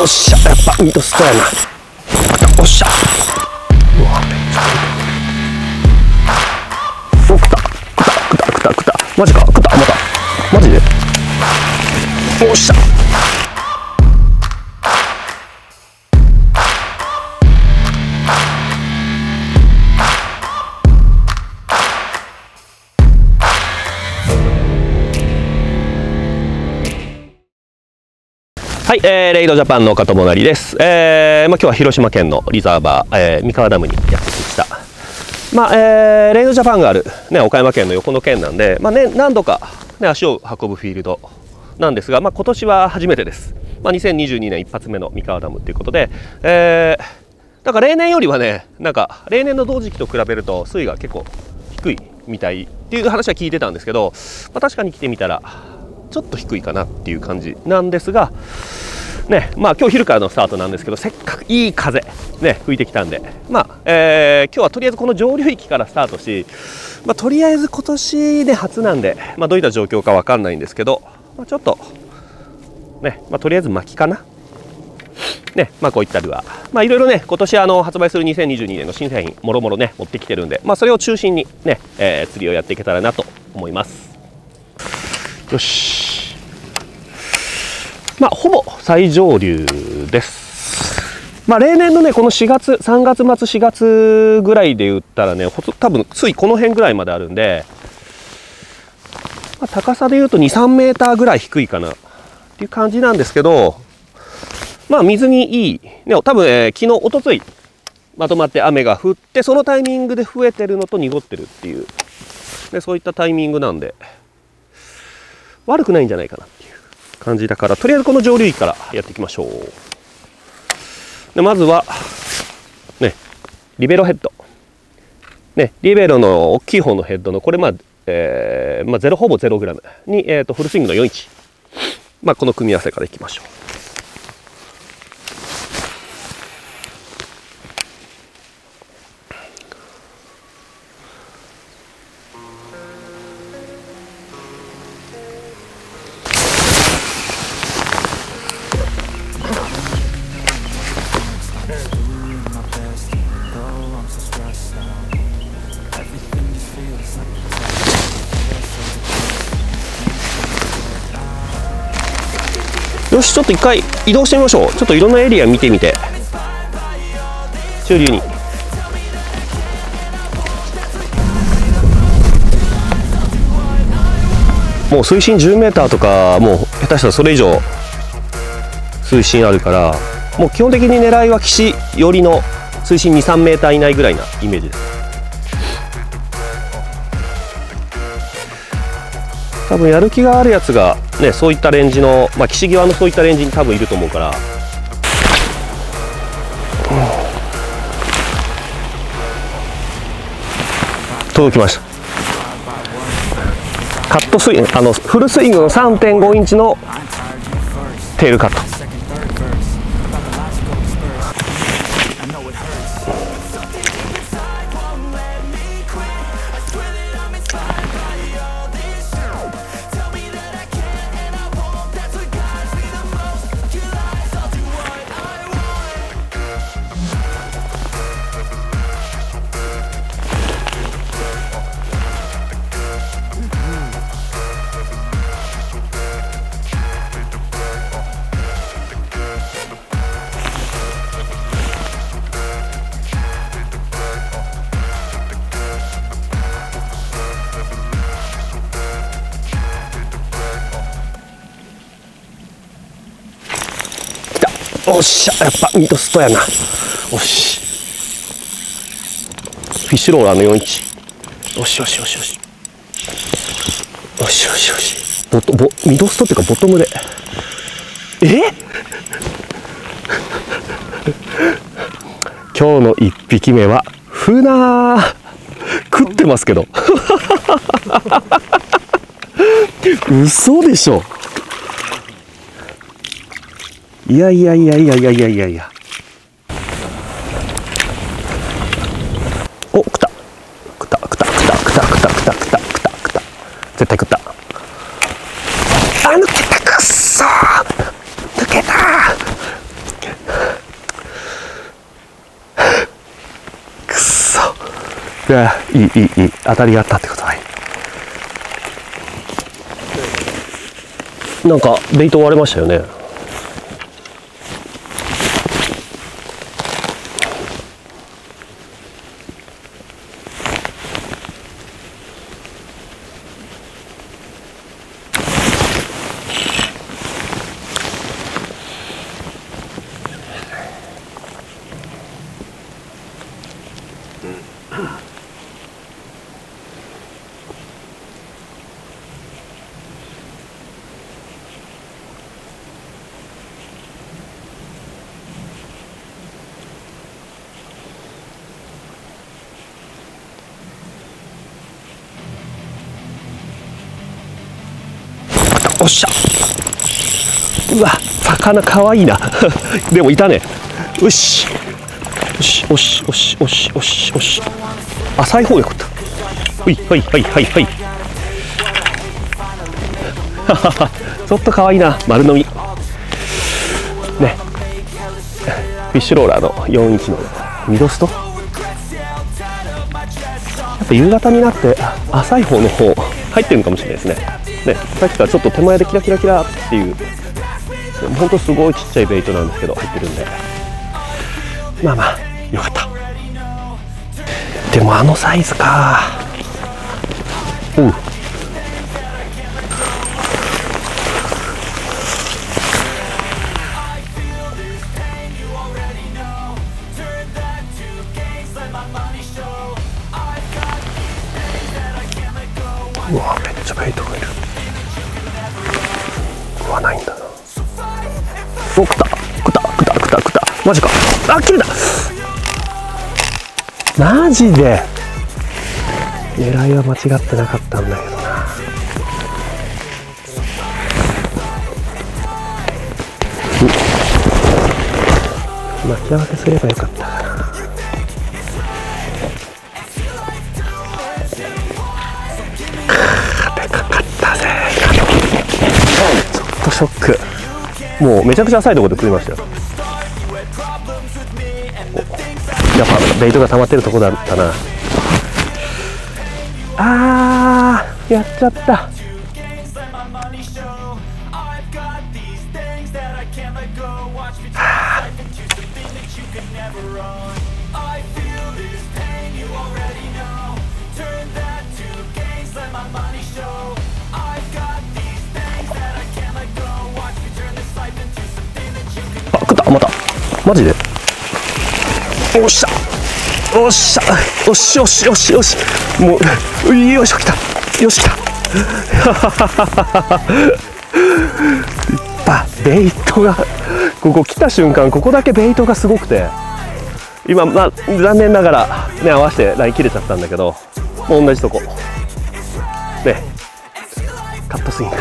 おっしゃ、やっぱミートストやな。おっしゃ。うわ、めっちゃお、食ったマジか、食った、またマジで。おっしゃ。はい、レイドジャパンの岡友成です。今日は広島県のリザーバー、三河ダムにやってきました。レイドジャパンがある、ね、岡山県の横の県なんで、何度か、ね、足を運ぶフィールドなんですが、今年は初めてです。2022年一発目の三河ダムということで、だから例年よりはね、なんか例年の同時期と比べると水位が結構低いみたいっていう話は聞いてたんですけど、確かに来てみたらちょっと低いかなっていう感じなんですが、ね、今日昼からのスタートなんですけど、せっかくいい風、ね、吹いてきたんで、今日はとりあえずこの上流域からスタートし、とりあえず今年で初なんで、どういった状況か分かんないんですけど、ちょっと、ね、とりあえず巻きかな。ね、こういったルアー、いろいろね、今年発売する2022年の新製品、もろもろね、持ってきてるんで、それを中心にね、釣りをやっていけたらなと思います。よし。ほぼ最上流です。例年のね、この4月、3月末、4月ぐらいで言ったらね、多分水位この辺ぐらいまであるんで、高さで言うと2、3メーターぐらい低いかなっていう感じなんですけど、水にいい、ね、多分、昨日、おとつい、まとまって雨が降って、そのタイミングで増えてるのと濁ってるっていう、でそういったタイミングなんで、悪くないんじゃないかなっていう感じだから、とりあえずこの上流域からやっていきましょう。でまずは、ね、リベロヘッド。ね、リベロの大きい方のヘッドの、これほぼ 0g に、フルスイングの4インチ。この組み合わせからいきましょう。よし、ちょっと一回移動してみましょう。ちょっといろんなエリア見てみて、中流に。もう水深10メーターとか、もう下手したらそれ以上水深あるから、もう基本的に狙いは岸寄りの水深2、3メーター以内ぐらいなイメージです。多分やる気があるやつがね、そういったレンジの、岸際のそういったレンジに多分いると思うから、届きました。カットスイング、フルスイングの 3.5 インチのテールカット。おっしゃ、やっぱミートストやな。おし。フィッシュローラーの4インチ。よしよしよしよし。よしよしよし。ミートストっていうかボトムで。今日の1匹目はフナー。食ってますけど。嘘でしょ。いや。お、食った。絶対食った。抜けた、くっそー。抜けた。 いい当たりがあったってことはい。なんかベイト割れましたよね。おっしゃ。うわ、魚かわいいなでもいたね。よしよしよしよしよしよしよし、浅い方よかった。はいはいはいはいはいちょっとかわいいな、丸飲みね。フィッシュローラーの41のミドスト、やっぱ夕方になって浅い方の方入ってるのかもしれないですね。さっきからちょっと手前でキラキラキラっていう、ほんとすごいちっちゃいベイトなんですけど入ってるんで、まあまあよかった。でもあのサイズか。うん、うわ、めっちゃベイトがいる。食わないんだな。お、食ったマジか。あ、切れた。マジで狙いは間違ってなかったんだけどな。巻き合わせすればよかったかな。でかかったぜ。ちょっとショック。もうめちゃくちゃ浅いところで食いましたよ。やっぱベイトが溜まってるとこだったな。あー、やっちゃった。あ、食った。またマジで。おっしゃおっしゃ、よしよしよしよし、もうよいしょ、来た、よし来たベイトがここ来た瞬間、ここだけベイトがすごくて、今、まあ、残念ながらね合わせてライン切れちゃったんだけど、もう同じとこね、カットスイング。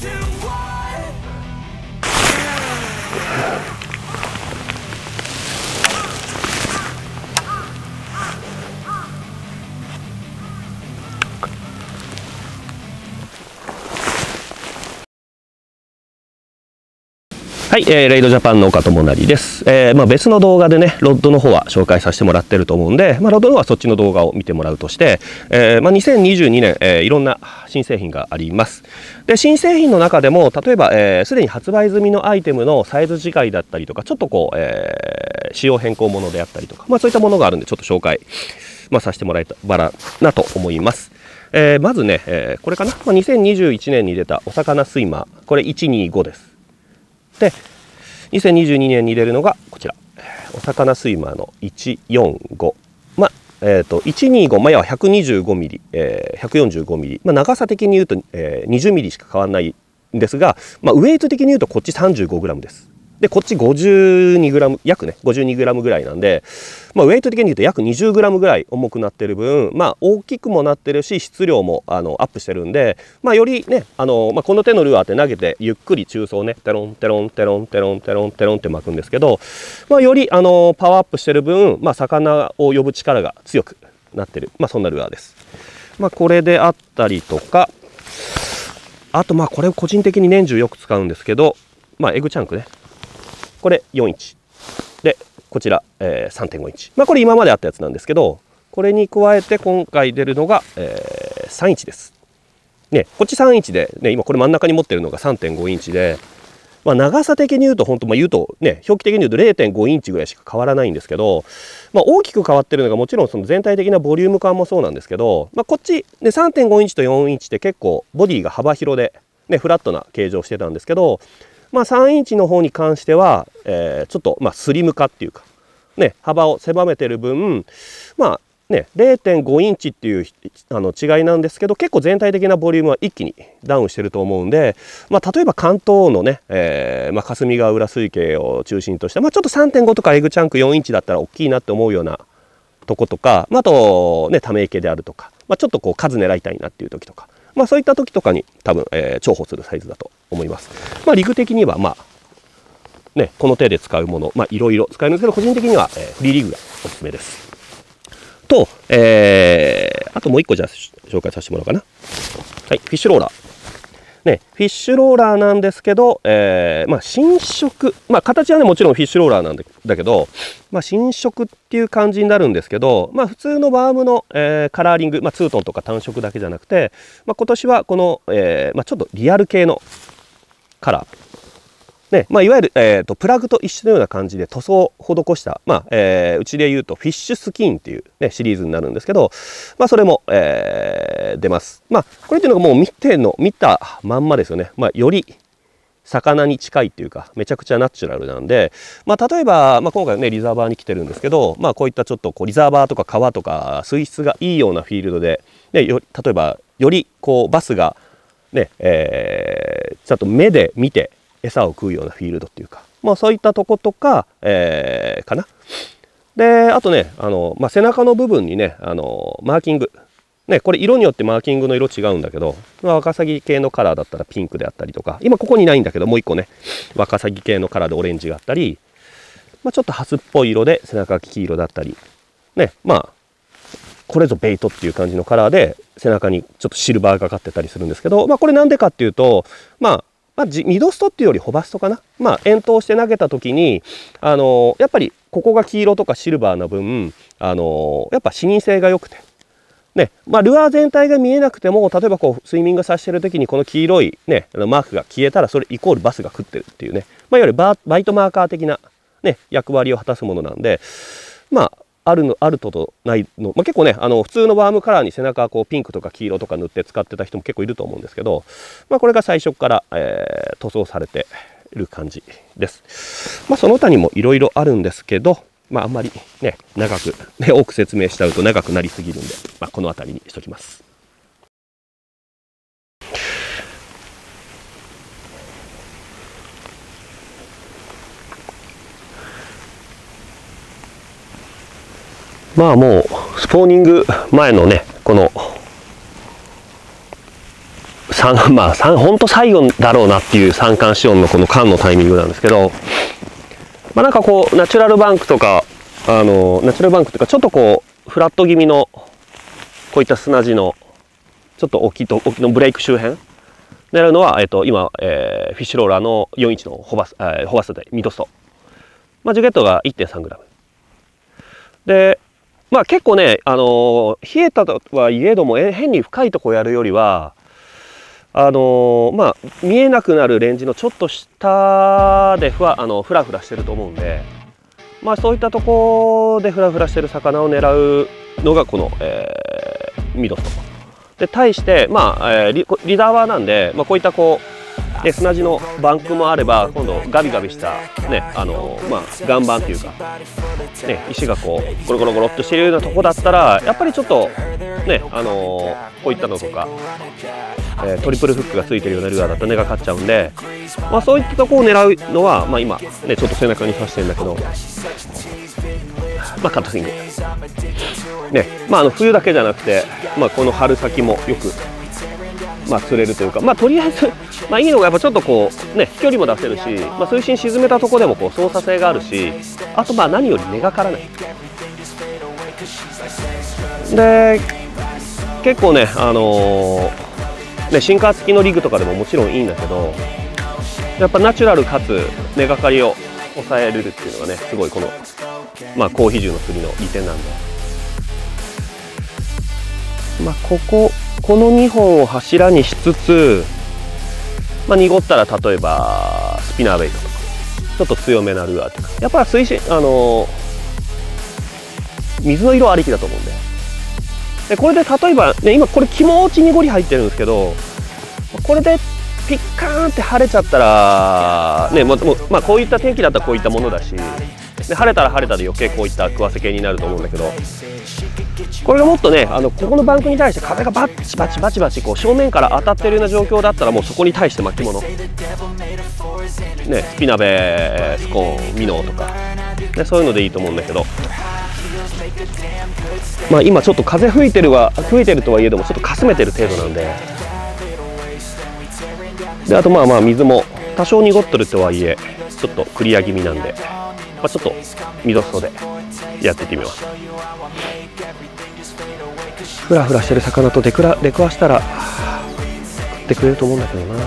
はい、レイドジャパンの岡友成です。別の動画でね、ロッドの方は紹介させてもらってると思うんで、ロッドの方はそっちの動画を見てもらうとして、2022年、いろんな新製品があります。で、新製品の中でも、例えば、すでに発売済みのアイテムのサイズ違いだったりとか、ちょっとこう、仕様変更ものであったりとか、そういったものがあるんで、ちょっと紹介、させてもらえたらなと思います。まずね、これかな、2021年に出たお魚スイマー、これ125です。で、2022年に出るのがこちら、お魚スイマーの145、125、要は125ミリ、145ミリ、長さ的に言うと、20ミリしか変わらないんですが、ウエイト的に言うとこっち35グラムです。で、こっち52グラム、約ね、52グラムぐらいなんで、ウエイト的に言うと約20グラムぐらい重くなってる分、大きくもなってるし、質量もアップしてるんで、よりね、この手のルアーって投げて、ゆっくり中層ね、テロンテロンテロンテロンテロンテロンって巻くんですけど、よりパワーアップしてる分、魚を呼ぶ力が強くなってる、そんなルアーです。これであったりとか、あとこれを個人的に年中よく使うんですけど、エグチャンクね。これ4インチで、こちら、3.5 インチ、これ今まであったやつなんですけど、 これに加えて今回出るのが、3インチです。ね、こっち3インチで、ね、今これ真ん中に持ってるのが 3.5 インチで、まあ、長さ的に言うと本当、まあ、言うとね、表記的に言うと 0.5 インチぐらいしか変わらないんですけど、まあ、大きく変わってるのがもちろんその全体的なボリューム感もそうなんですけど、まあ、こっち、ね、3.5 インチと4インチって結構ボディが幅広で、ね、フラットな形状してたんですけど、まあ、3インチの方に関しては、ちょっとまあスリム化っていうか、ね、幅を狭めてる分、まあね、0.5 インチっていう違いなんですけど、結構全体的なボリュームは一気にダウンしてると思うんで、まあ、例えば関東のね、まあ、霞ヶ浦水系を中心とした、まあ、ちょっと 3.5 とかエグチャンク4インチだったら大きいなって思うようなとことか、まあ、あとねため池であるとか、まあ、ちょっとこう数狙いたいなっていう時とか、まあ、そういった時とかに多分、重宝するサイズだと思います。まあ、リグ的にはまあね、この手で使うもの、まあ、いろいろ使えるんですけど、個人的には、フリーリグがおすすめです。と、あともう一個じゃあ紹介させてもらおうかな。はい、フィッシュローラー。ね、フィッシュローラーなんですけど、まあ、新色、まあ、形はね、もちろんフィッシュローラーなんだけど、まあ、新色っていう感じになるんですけど、まあ、普通のバームの、カラーリング、まあ、ツートンとか単色だけじゃなくて、まあ、今年はこの、まあ、ちょっとリアル系のカラー。ね、まあ、いわゆる、プラグと一緒のような感じで塗装を施した、まあうちで言うとフィッシュスキーンっていう、ね、シリーズになるんですけど、まあ、それも、出ます。まあ、これっていうのがもう見たまんまですよね。まあ、より魚に近いっていうか、めちゃくちゃナチュラルなんで、まあ、例えば、まあ、今回ねリザーバーに来てるんですけど、まあ、こういったちょっとこうリザーバーとか川とか水質がいいようなフィールドで、ね、例えばよりこうバスがね、ちゃんと目で見て餌を食うようなフィールドっていうか、まあ、そういったとことか、かな。であとねまあ、背中の部分にねマーキング、ね、これ色によってマーキングの色違うんだけど、まあ、ワカサギ系のカラーだったらピンクであったりとか、今ここにないんだけどもう一個ねワカサギ系のカラーでオレンジがあったり、まあ、ちょっとハスっぽい色で背中黄色だったりね、まあこれぞベイトっていう感じのカラーで背中にちょっとシルバーがかってたりするんですけど、まあ、これなんでかっていうとまあ、ミドストっていうよりホバストかな。まあ、遠投して投げた時に、やっぱりここが黄色とかシルバーな分、やっぱ視認性が良くて。ね、まあ、ルアー全体が見えなくても、例えばこう、スイミングさせてる時にこの黄色いね、マークが消えたら、それイコールバスが食ってるっていうね。まあ、いわゆるバイトマーカー的なね、役割を果たすものなんで、まあ、あるとないの、まあ、結構ね普通のバームカラーに背中こうピンクとか黄色とか塗って使ってた人も結構いると思うんですけど、まあ、これが最初から、塗装されている感じです。まあ、その他にもいろいろあるんですけど、まあ、あんまりね長く、ね、多く説明しちゃうと長くなりすぎるんで、まあ、この辺りにしときます。まあもうスポーニング前のねこのまあ本当最後だろうなっていう三寒四温のこの寒のタイミングなんですけど、まあなんかこうナチュラルバンクとかナチュラルバンクというかちょっとこうフラット気味のこういった砂地のちょっと沖のブレイク周辺狙うのは今、フィッシュローラーの4インチのホバスでミドスト、まあ、ジュゲットが 1.3g で。まあ結構ね、冷えたとはいえども変に深いとこやるよりはまあ見えなくなるレンジのちょっと下でフラフラしてると思うんで、まあそういったとこでフラフラしてる魚を狙うのがこの、ミドストで、対してまあ、リザーバーなんで、まあ、こういったこう砂地のバンクもあれば今度ガビガビしたねまあ岩盤っていうかね石がこうゴロゴロゴロっとしているようなとこだったらやっぱりちょっとねこういったのとか、トリプルフックがついてるようなルアーだったら根が勝っちゃうんで、まあそういったとこを狙うのはまあ今ねちょっと背中に刺してるんだけど、まあカットスイングね、まあ冬だけじゃなくてまあこの春先もよくまあ釣れるというか、まあとりあえずまあいいのがやっぱちょっとこうね飛距離も出せるし、まあ、水深沈めたとこでもこう操作性があるし、あとまあ何より根がからないで、結構ねねシンカー付きのリグとかでももちろんいいんだけど、やっぱナチュラルかつ根がかりを抑えれるっていうのがねすごいこのまあ高比重の釣りの利点なんで、 まあ、この2本を柱にしつつ、まあ、濁ったら例えばスピナーベイトとかちょっと強めなルアーとか、やっぱり水深水の色ありきだと思うんで、これで例えばね、今これ気持ち濁り入ってるんですけど、これでピッカーンって晴れちゃったらね、まあこういった天気だったらこういったものだし、で晴れたら晴れたで余計こういった食わせ系になると思うんだけど、これがもっとねここのバンクに対して風がバチバチバチバチこう正面から当たってるような状況だったら、もうそこに対して巻物ね、スピナベ、スコーン、ミノーとか、ね、そういうのでいいと思うんだけど、まあ今ちょっと風吹いてるとはいえどもちょっとかすめてる程度なんで、あとまあ水も多少濁ってるとはいえちょっとクリア気味なんで、まあ、ちょっとミドストでやっていってみます。フラフラしてる魚と出くわしたら食ってくれると思うんだけどな。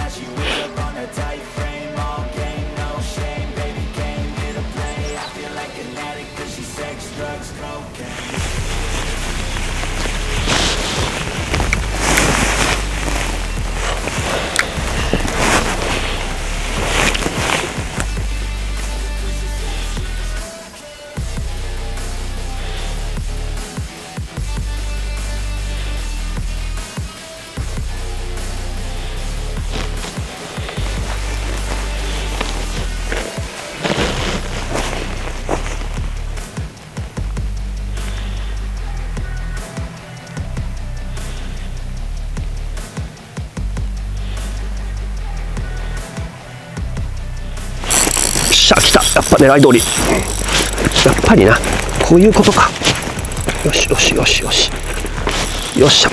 来た、やっぱ狙い通り。やっぱりな、こういうことか。よしよしよしよしよっしゃ、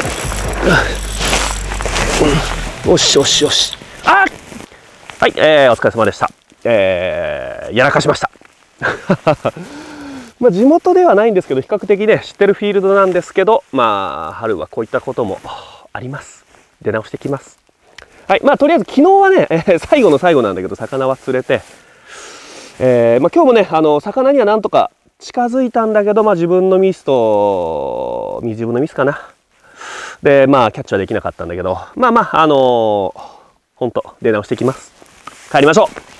よしよしよし。あ、はい、お疲れ様でした。やらかしました。まあ地元ではないんですけど、比較的ね知ってるフィールドなんですけど、まあ春はこういったこともあります。出直してきます。はい、まあとりあえず昨日はね、最後の最後なんだけど魚は釣れて、まあ、今日もね魚にはなんとか近づいたんだけど、まあ、自分のミスかな。でまあキャッチはできなかったんだけど、まあほんと出直してきます。帰りましょう。